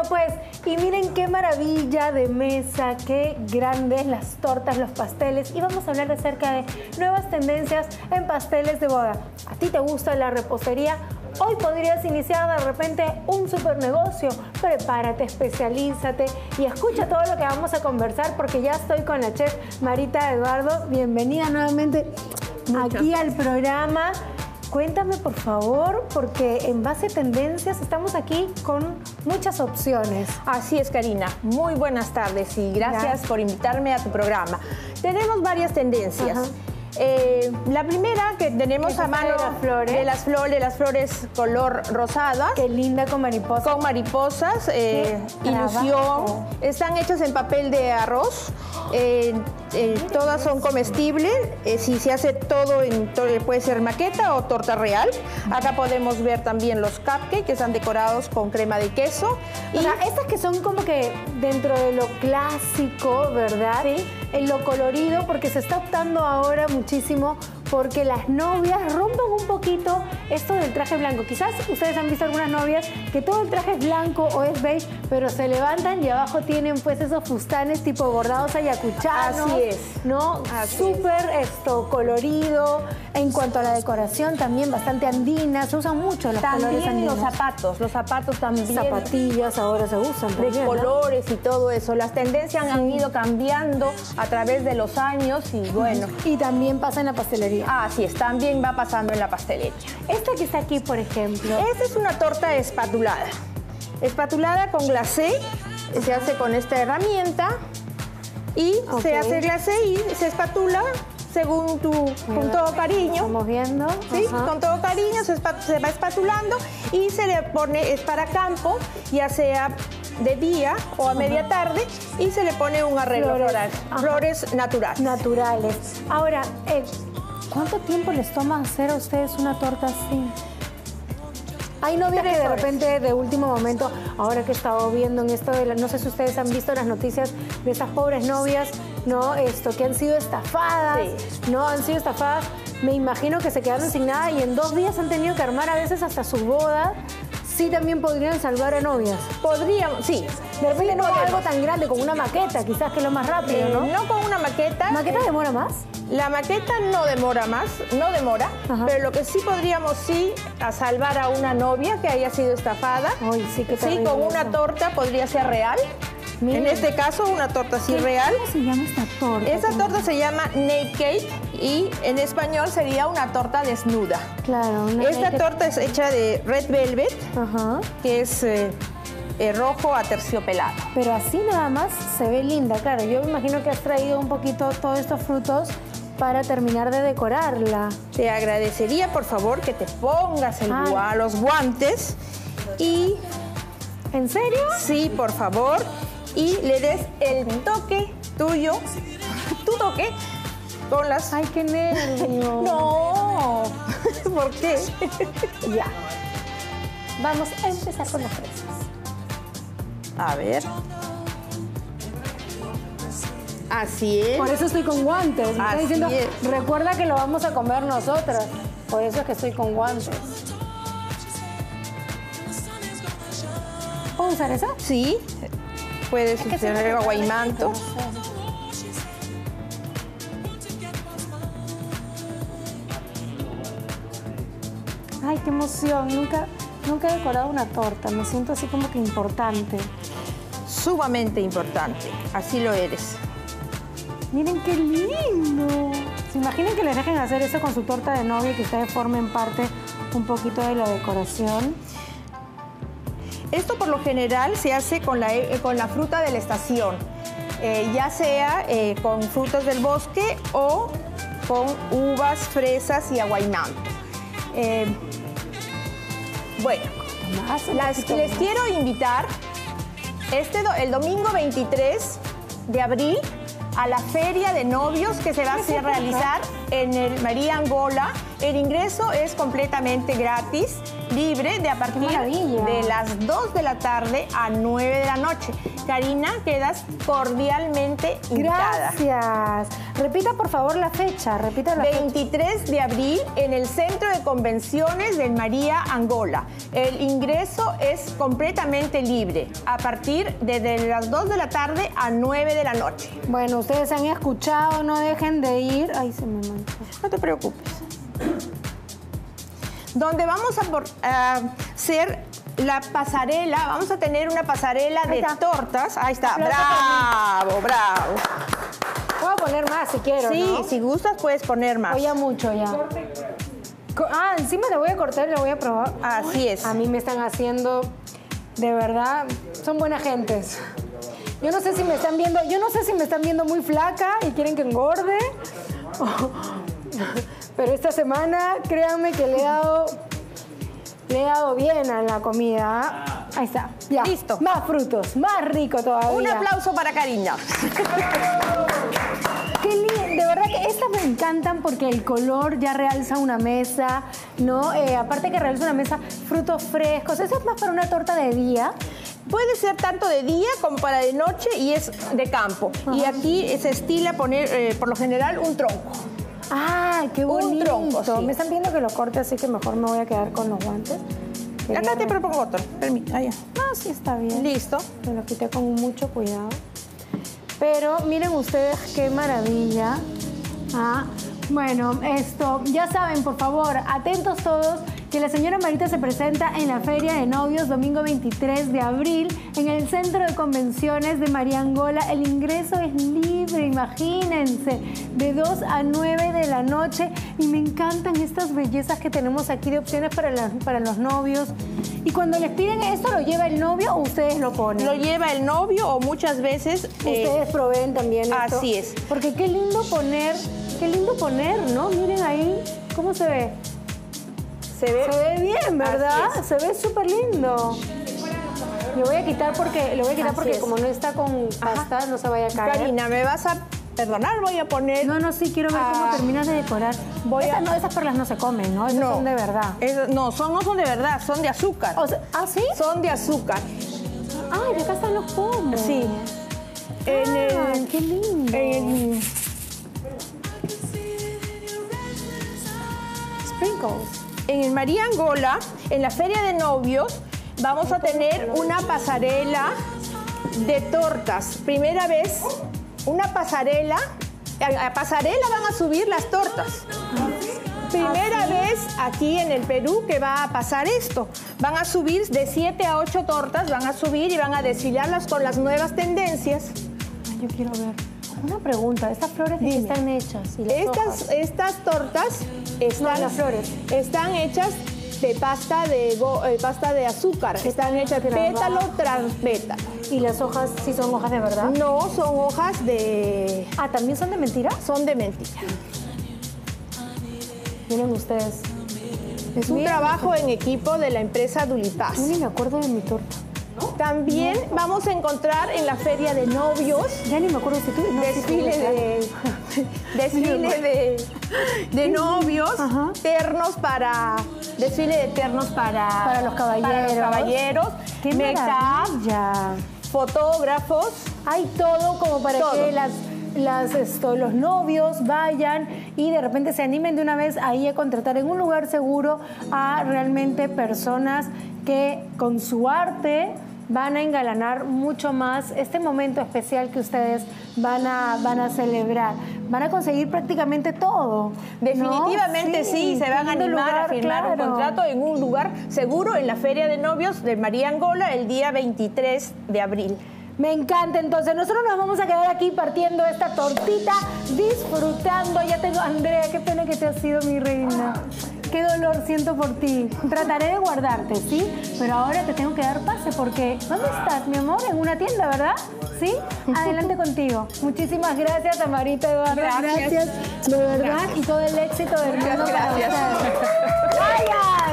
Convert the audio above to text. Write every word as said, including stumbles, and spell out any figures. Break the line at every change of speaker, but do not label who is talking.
Bueno, pues, y miren qué maravilla de mesa, qué grandes las tortas, los pasteles. Y vamos a hablar acerca de nuevas tendencias en pasteles de boda. ¿A ti te gusta la repostería? Hoy podrías iniciar de repente un super negocio. Prepárate, especialízate y escucha todo lo que vamos a conversar, porque ya estoy con la chef Marita Eduardo. Bienvenida nuevamente Muchas aquí gracias. al programa. Cuéntame, por favor, porque en base a tendencias estamos aquí con muchas opciones.
Así es, Karina. Muy buenas tardes y gracias, gracias. por invitarme a tu programa. Tenemos varias tendencias. Ajá. Eh, la primera que tenemos a mano
de las flores,
de las flores, de las flores color rosada.
Qué linda, con mariposas.
Con mariposas, eh, ilusión. Están hechas en papel de arroz. Eh, eh, todas son comestibles. Eh, si se hace todo, en, todo, puede ser maqueta o torta real. Acá podemos ver también los cupcakes que están decorados con crema de queso.
Y o sea, estas que son como que dentro de lo clásico, ¿verdad? Sí. En lo colorido, porque se está optando ahora muchísimo porque las novias rompen un poquito esto del traje blanco. Quizás ustedes han visto algunas novias que todo el traje es blanco o es beige, pero se levantan y abajo tienen pues esos fustanes tipo bordados ayacuchanos.
Así es.
¿No? Súper esto, colorido. En cuanto a la decoración, también bastante andina. Se usan mucho los
también
colores andinos.
los zapatos. Los zapatos también.
Zapatillas ahora se usan también,
de colores, ¿no? Y todo eso. Las tendencias sí. han ido cambiando a través de los años y bueno.
Y también pasa en la pastelería.
Ah, así es, también va pasando en la pastelería.
Esta que está aquí, por ejemplo.
Esta es una torta espatulada. Espatulada con glacé, se hace con esta herramienta y okay. se hace glacé y se espatula según tu, con todo cariño.
Estamos viendo.
Sí, Ajá. con todo cariño se, se va espatulando y se le pone, es para campo, ya sea de día o a media tarde, y se le pone un arreglo flores, floral, flores naturales.
Naturales. Ahora, eh, ¿cuánto tiempo les toma hacer a ustedes una torta así? Hay novias que de repente, de último momento, ahora que he estado viendo en esto de la, no sé si ustedes han visto las noticias de esas pobres novias, ¿no? Esto, que han sido estafadas, sí. ¿no? Han sido estafadas. Me imagino que se quedaron sin nada y en dos días han tenido que armar a veces hasta su boda. Sí, también podrían salvar a novias.
Podríamos, sí.
De repente sí, no algo tan grande, como una maqueta, quizás que es lo más rápido,
eh,
¿no?
No con una maqueta.
¿Maqueta eh, demora más?
La maqueta no demora más, no demora, Ajá. pero lo que sí podríamos sí a salvar a una novia que haya sido estafada.
Ay, sí, qué
sí, con una eso. torta podría ser real. Miren. En este caso, una torta así real.
¿Cómo se llama esta torta?
Esta torta se llama naked cake y en español sería una torta desnuda.
Claro. Una
esta naked. torta es hecha de red velvet,
Ajá.
que es eh, eh, rojo aterciopelado.
Pero así nada más se ve linda. Claro, yo me imagino que has traído un poquito todos estos frutos para terminar de decorarla.
Te agradecería, por favor, que te pongas el gua los guantes y...
¿En serio?
Sí, por favor. Y le des el toque tuyo, tu toque, con las...
¡Ay, qué nervio!
¡No! ¿Por qué?
Ya. Vamos a empezar con las fresas.
A ver. Así es.
Por eso estoy con guantes. Me está diciendo, es. recuerda que lo vamos a comer nosotras. Por eso es que estoy con guantes. ¿Puedo usar esa?
Sí. Puedes usar el aguaimanto.
Ay, qué emoción. Nunca, nunca he decorado una torta. Me siento así como que importante.
Sumamente importante. Así lo eres.
Miren qué lindo. ¿Se imaginan que les dejen hacer eso con su torta de novia y que ustedes formen parte un poquito de la decoración?
Esto por lo general se hace con la, eh, con la fruta de la estación, eh, ya sea eh, con frutas del bosque o con uvas, fresas y aguaimanto. Eh, bueno, las, les quiero invitar este, el domingo veintitrés de abril a la feria de novios que se va a realizar en el María Angola. El ingreso es completamente gratis, libre, de a partir de las dos de la tarde a nueve de la noche. Karina, quedas cordialmente invitada.
Gracias. Repita, por favor, la fecha. Repita la
veintitrés de abril en el Centro de Convenciones del María Angola. El ingreso es completamente libre, a partir de, de las dos de la tarde a nueve de la noche.
Bueno, ustedes han escuchado, no dejen de ir. Ay, se me manchó.
No te preocupes. Donde vamos a, por, a hacer la pasarela, vamos a tener una pasarela de tortas. Ahí está, bravo, bravo.
Puedo poner más si quiero,
Sí,
¿no?
si gustas puedes poner más.
O ya mucho, ya. Ah, encima le voy a cortar y le voy a probar.
Así es.
A mí me están haciendo, de verdad, son buenas gentes. Yo no sé si me están viendo, yo no sé si me están viendo muy flaca y quieren que engorde. Pero esta semana, créanme que le he dado, le he dado bien a la comida. Ahí está, ya.
Listo.
Más frutos, más rico todavía.
Un aplauso para Karina.
Qué lindo, de verdad que estas me encantan porque el color ya realza una mesa, ¿no? Eh, aparte que realza una mesa, frutos frescos. Eso es más para una torta de día.
Puede ser tanto de día como para de noche y es de campo. Ajá. Y aquí se estila poner, eh, por lo general, un tronco.
¡Ah, qué bonito!
Un tronco, sí.
Me están viendo que lo corte, así que mejor me voy a quedar con los guantes.
Quería Acá te propongo otro. Permítame. Allá.
Ah, sí, está bien.
Listo.
Me lo quité con mucho cuidado. Pero miren ustedes qué maravilla. Ah, bueno, esto, ya saben, por favor, atentos todos, que la señora Marita se presenta en la Feria de Novios domingo veintitrés de abril en el Centro de Convenciones de María Angola. El ingreso es libre, imagínense, de dos a nueve de la noche. Y me encantan estas bellezas que tenemos aquí de opciones para, la, para los novios. Y cuando les piden esto, ¿lo lleva el novio o ustedes lo ponen?
Lo lleva el novio o muchas veces...
Ustedes eh, proveen también esto.
Así es.
Porque qué lindo poner, qué lindo poner, ¿no? Miren ahí, ¿cómo se ve?
Se ve,
se ve bien, ¿verdad? Se ve súper lindo. Lo voy a quitar porque, lo voy a quitar porque como no está con pasta, Ajá. no se vaya a caer.
Karina, ¿me vas a perdonar? Voy a poner...
No, no, sí, quiero ver ah, cómo terminas de decorar. Voy esas, a... no, esas perlas no se comen, ¿no? Esas no, son de verdad.
Es, no, son, no son de verdad, son de azúcar.
O sea, ¿ah, sí?
Son de azúcar.
Ay, de acá están los pomos.
Sí.
Ah,
en el,
qué lindo.
En...
Sprinkles.
En el María Angola, en la Feria de Novios, vamos a tener una pasarela de tortas. Primera vez, una pasarela. A la pasarela van a subir las tortas. Primera vez aquí en el Perú que va a pasar esto. Van a subir de siete a ocho tortas, van a subir y van a desfilarlas con las nuevas tendencias.
Ay, yo quiero ver. Una pregunta, ¿estas flores de qué están hechas? ¿Y las
estas, estas tortas están,
no, las flores.
están hechas de pasta de, eh, pasta de azúcar. Están hechas de pétalo tras pétalo.
¿Y las hojas sí son hojas de verdad?
No, son hojas de...
Ah, ¿también son de mentira?
Son de mentira.
Miren ustedes.
Es un Miren, trabajo en equipo de la empresa Dulipaz.
Yo ni me acuerdo de mi torta.
También no. vamos a encontrar en la Feria de Novios...
Ya ni me acuerdo si tú... No,
desfile
si tú
de... desfile de, de novios, Ajá. ternos para... Desfile de ternos para...
Para los caballeros.
Para los caballeros.
¡Qué maravilla!
Fotógrafos.
Hay todo como para todo. que las... Las, esto, los novios vayan y de repente se animen de una vez ahí a contratar en un lugar seguro a realmente personas que con su arte van a engalanar mucho más este momento especial que ustedes van a, van a celebrar. Van a conseguir prácticamente todo.
Definitivamente
¿no?
sí, sí, se van a animar lugar, a firmar claro. un contrato en un lugar seguro en la Feria de Novios de María Angola el día veintitrés de abril.
Me encanta, entonces nosotros nos vamos a quedar aquí partiendo esta tortita, disfrutando. Ya tengo, Andrea, qué pena que te has sido mi reina. Qué dolor siento por ti. Trataré de guardarte, ¿sí? Pero ahora te tengo que dar pase porque... ¿Dónde estás, mi amor? En una tienda, ¿verdad? ¿Sí? Adelante contigo. Muchísimas gracias, Amarita Eduardo.
Gracias.
Gracias, de verdad. Gracias. Y todo el éxito del mundo
para ustedes.
¡Vaya!